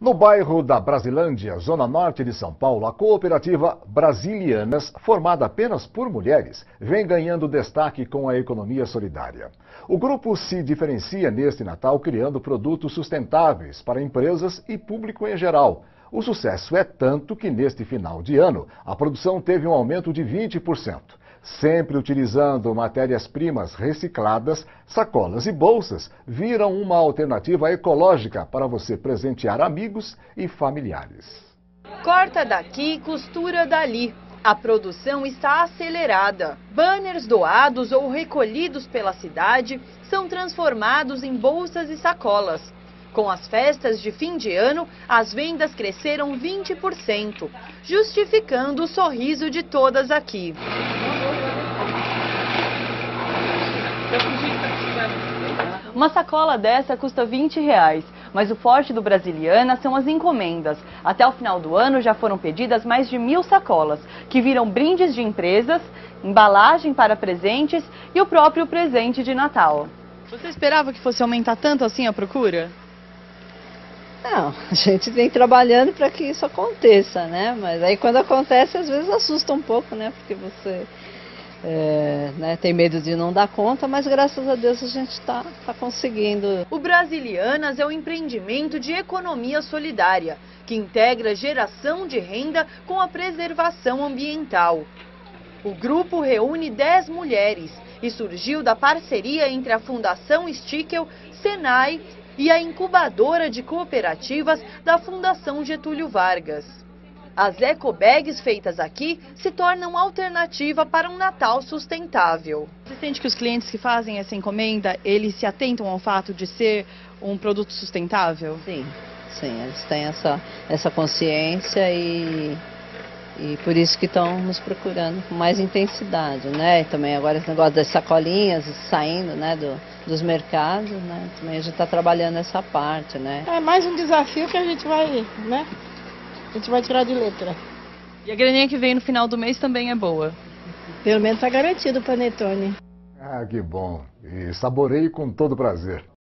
No bairro da Brasilândia, zona norte de São Paulo, a cooperativa Brasilianas, formada apenas por mulheres, vem ganhando destaque com a economia solidária. O grupo se diferencia neste Natal criando produtos sustentáveis para empresas e público em geral. O sucesso é tanto que neste final de ano, a produção teve um aumento de 20%. Sempre utilizando matérias-primas recicladas, sacolas e bolsas viram uma alternativa ecológica para você presentear amigos e familiares. Corta daqui, costura dali. A produção está acelerada. Banners doados ou recolhidos pela cidade são transformados em bolsas e sacolas. Com as festas de fim de ano, as vendas cresceram 20%, justificando o sorriso de todas aqui. Uma sacola dessa custa R$20, mas o forte do Brasiliana são as encomendas. Até o final do ano já foram pedidas mais de 1000 sacolas, que viram brindes de empresas, embalagem para presentes e o próprio presente de Natal. Você esperava que fosse aumentar tanto assim a procura? Não, a gente vem trabalhando para que isso aconteça, né? Mas aí quando acontece, às vezes assusta um pouco, né? Porque você tem medo de não dar conta, mas graças a Deus a gente está conseguindo. O Brasilianas é um empreendimento de economia solidária, que integra geração de renda com a preservação ambiental. O grupo reúne 10 mulheres e surgiu da parceria entre a Fundação Stickel, Senai e a incubadora de cooperativas da Fundação Getúlio Vargas. As ecobags feitas aqui se tornam alternativa para um Natal sustentável. Você sente que os clientes que fazem essa encomenda, eles se atentam ao fato de ser um produto sustentável? Sim, eles têm essa consciência e por isso que estão nos procurando com mais intensidade, né? E também agora esse negócio das sacolinhas saindo, né, dos mercados, né? Também a gente está trabalhando essa parte, né? É mais um desafio que a gente vai, né? A gente vai tirar de letra. E a graninha que vem no final do mês também é boa? Pelo menos está garantido o panetone. Ah, que bom. E saboreie com todo prazer.